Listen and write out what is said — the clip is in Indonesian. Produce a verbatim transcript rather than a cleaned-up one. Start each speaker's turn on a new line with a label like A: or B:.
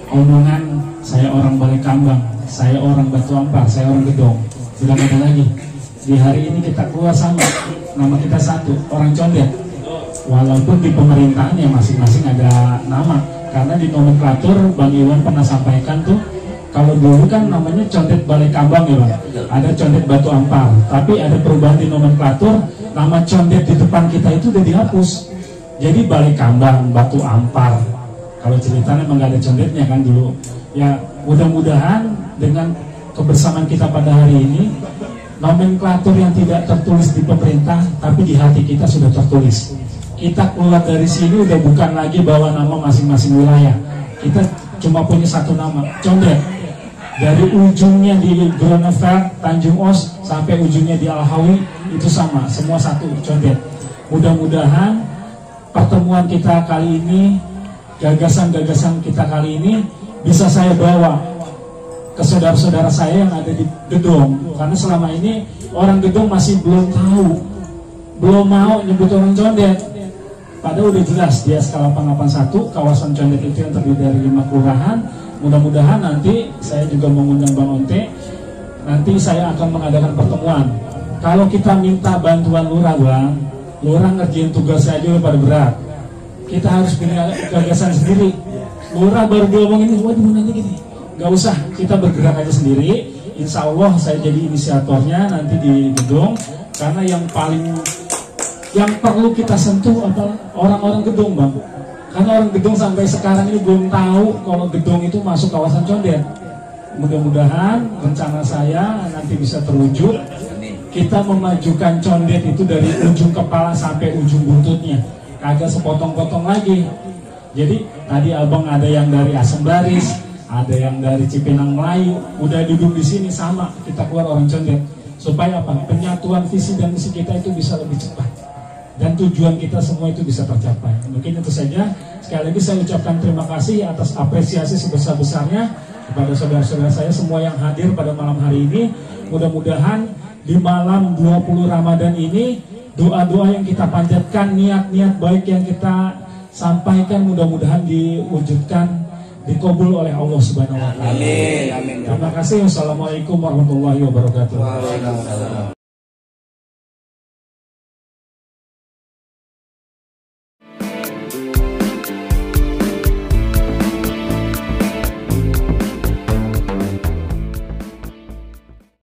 A: omongan saya orang Balai Kambang, saya orang Batu Ampar, saya orang Gedong. Sudah ada lagi. Di hari ini kita keluar sama, nama kita satu, orang Condet. Walaupun di pemerintahan ya masing-masing ada nama, karena di nomenklatur Bang Iwan pernah sampaikan tuh, kalau dulu kan namanya Condet Balai Kambang ya Bang, ada Condet Batu Ampar, tapi ada perubahan di nomenklatur, nama Condet di depan kita itu udah dihapus, jadi Balai Kambang, Batu Ampar. Kalau ceritanya emang gak ada Condetnya kan dulu. Ya mudah-mudahan dengan kebersamaan kita pada hari ini, nomenklatur yang tidak tertulis di pemerintah, tapi di hati kita sudah tertulis. Kita keluar dari sini udah bukan lagi bawa nama masing-masing wilayah. Kita cuma punya satu nama, Condet. Dari ujungnya di Groeneveld, Tanjung Os, sampai ujungnya di Al-Hawi, itu sama, semua satu, Condet. Mudah-mudahan pertemuan kita kali ini, gagasan-gagasan kita kali ini, bisa saya bawa ke saudara-saudara saya yang ada di Gedong. Karena selama ini orang Gedong masih belum tahu, belum mau nyebut orang Condet. Padahal udah jelas di S K delapan delapan satu kawasan Condet itu yang terdiri dari lima kelurahan. Mudah-mudahan nanti saya juga mengundang Bang Onte. Nanti saya akan mengadakan pertemuan. Kalau kita minta bantuan lurah Bang, lurah ngerjain tugas saja udah pada berat. Kita harus punya gagasan sendiri. Lurah baru ngomong ini, waduh nanti gini. Gak usah, kita bergerak aja sendiri. Insya Allah saya jadi inisiatornya nanti di Gedong. Karena yang paling yang perlu kita sentuh adalah orang-orang Gedong Bang. Karena orang Gedong sampai sekarang ini belum tahu kalau Gedong itu masuk kawasan Condet. Mudah-mudahan rencana saya nanti bisa terwujud. Kita memajukan Condet itu dari ujung kepala sampai ujung buntutnya, kagak sepotong-potong lagi. Jadi tadi abang ada yang dari Asem Baris, ada yang dari Cipinang Melayu, udah duduk di sini sama kita keluar orang Condet. Supaya apa? Penyatuan visi dan misi kita itu bisa lebih cepat. Dan tujuan kita semua itu bisa tercapai. Mungkin itu saja. Sekali lagi saya ucapkan terima kasih atas apresiasi sebesar-besarnya kepada saudara-saudara saya semua yang hadir pada malam hari ini. Mudah-mudahan di malam dua puluh Ramadan ini, doa-doa yang kita panjatkan, niat-niat baik yang kita sampaikan mudah-mudahan diwujudkan, dikabul oleh Allah Subhanahu wa taala.
B: Amin. Amin.
A: Terima kasih. Wassalamualaikum warahmatullahi wabarakatuh.
B: Waalaikumsalam.